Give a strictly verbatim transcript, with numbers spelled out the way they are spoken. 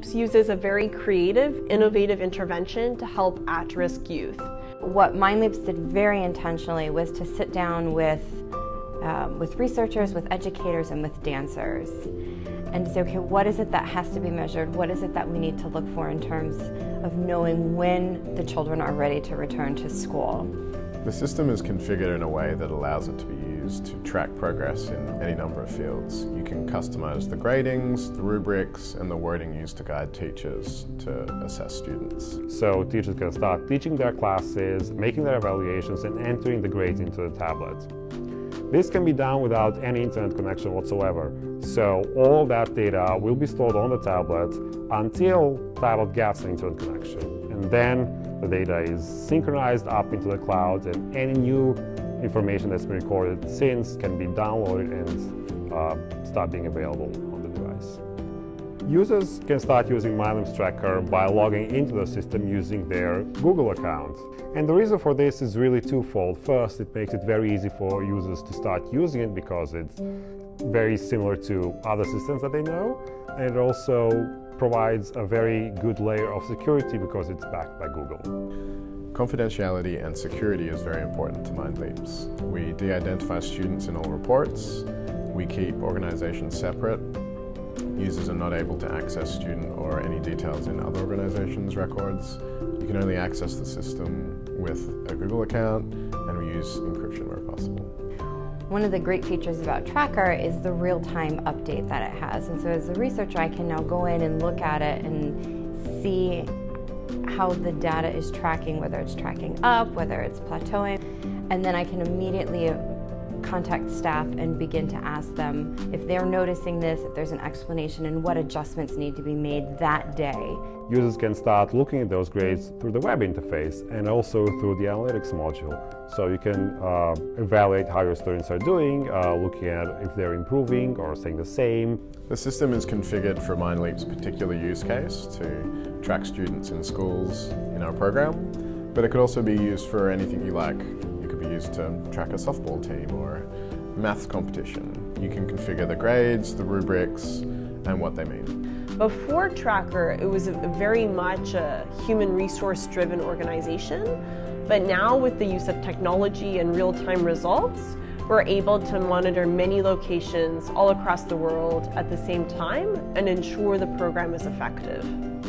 MindLeaps uses a very creative, innovative intervention to help at-risk youth. What MindLeaps did very intentionally was to sit down with, um, with researchers, with educators, and with dancers. And to say, okay, what is it that has to be measured? What is it that we need to look for in terms of knowing when the children are ready to return to school? The system is configured in a way that allows it to be used to track progress in any number of fields. You can customize the gradings, the rubrics, and the wording used to guide teachers to assess students. So teachers can start teaching their classes, making their evaluations, and entering the grades into the tablet. This can be done without any internet connection whatsoever. So all that data will be stored on the tablet until the tablet gets an internet connection. And then the data is synchronized up into the cloud, and any new information that's been recorded since can be downloaded and uh, start being available on the device. Users can start using MindLeaps Tracker by logging into the system using their Google account. And the reason for this is really twofold. First, it makes it very easy for users to start using it because it's very similar to other systems that they know. And it also provides a very good layer of security because it's backed by Google. Confidentiality and security is very important to MindLeaps. We de-identify students in all reports. We keep organizations separate. Users are not able to access student or any details in other organizations' records. You can only access the system with a Google account, and we use encryption where possible. One of the great features about Tracker is the real-time update that it has. And so as a researcher, I can now go in and look at it and see how the data is tracking, whether it's tracking up, whether it's plateauing, and then I can immediately contact staff and begin to ask them if they're noticing this, if there's an explanation, and what adjustments need to be made that day. Users can start looking at those grades through the web interface and also through the analytics module. So you can uh, evaluate how your students are doing, uh, looking at if they're improving or staying the same. The system is configured for MindLeaps' particular use case to track students in schools in our program, but it could also be used for anything you like. Be used to track a softball team or maths competition. You can configure the grades, the rubrics, and what they mean. Before Tracker, it was a very much a human resource driven organization, but now with the use of technology and real-time results, we're able to monitor many locations all across the world at the same time and ensure the program is effective.